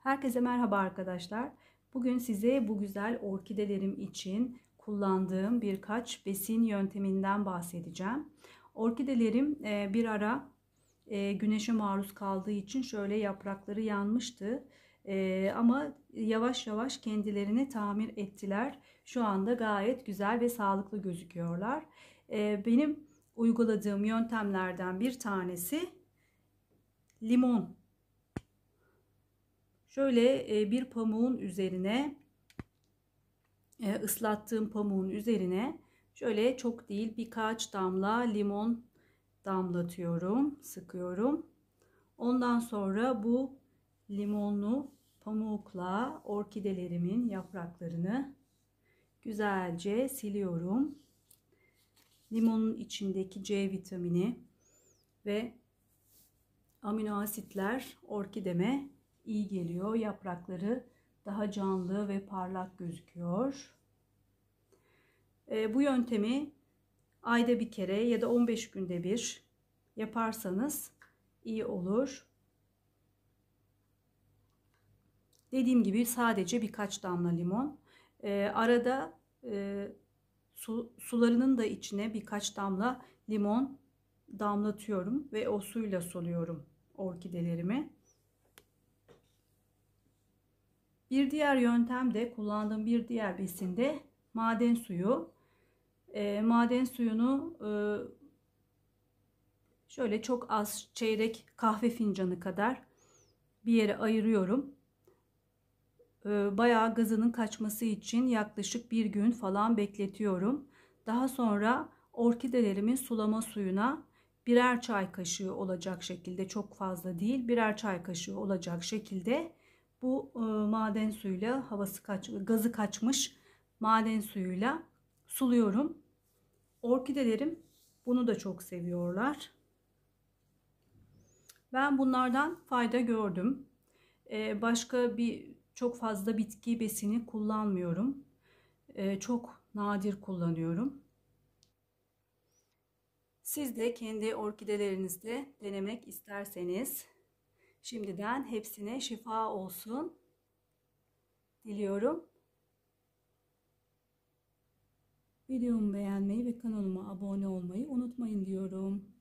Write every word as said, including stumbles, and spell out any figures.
Herkese merhaba arkadaşlar. Bugün size bu güzel orkidelerim için kullandığım birkaç besin yönteminden bahsedeceğim. Orkidelerim e, bir ara e, güneşe maruz kaldığı için şöyle yaprakları yanmıştı. E, ama yavaş yavaş kendilerini tamir ettiler. Şu anda gayet güzel ve sağlıklı gözüküyorlar. E, benim uyguladığım yöntemlerden bir tanesi limon. Şöyle e, bir pamuğun üzerine e, ıslattığım pamuğun üzerine şöyle çok değil birkaç damla limon damlatıyorum, sıkıyorum. Ondan sonra bu limonlu pamukla orkidelerimin yapraklarını güzelce siliyorum. Limonun içindeki C vitamini ve amino asitler orkideme iyi geliyor. Yaprakları daha canlı ve parlak gözüküyor. E, bu yöntemi ayda bir kere ya da on beş günde bir yaparsanız iyi olur. Dediğim gibi sadece birkaç damla limon. E, arada e, su, sularının da içine birkaç damla limon damlatıyorum ve o suyla suluyorum orkidelerimi. Bir diğer yöntem de kullandığım bir diğer besin de maden suyu. E, maden suyunu e, şöyle çok az çeyrek kahve fincanı kadar bir yere ayırıyorum. E, bayağı gazının kaçması için yaklaşık bir gün falan bekletiyorum. Daha sonra orkidelerimin sulama suyuna birer çay kaşığı olacak şekilde, çok fazla değil, birer çay kaşığı olacak şekilde bu e, maden suyuyla, havası kaç, gazı kaçmış maden suyuyla suluyorum. Orkidelerim bunu da çok seviyorlar. Ben bunlardan fayda gördüm. Ee, başka bir çok fazla bitki besini kullanmıyorum. Ee, çok nadir kullanıyorum. Siz de kendi orkidelerinizde denemek isterseniz şimdiden hepsine şifa olsun diliyorum. Videomu beğenmeyi ve kanalıma abone olmayı unutmayın diyorum.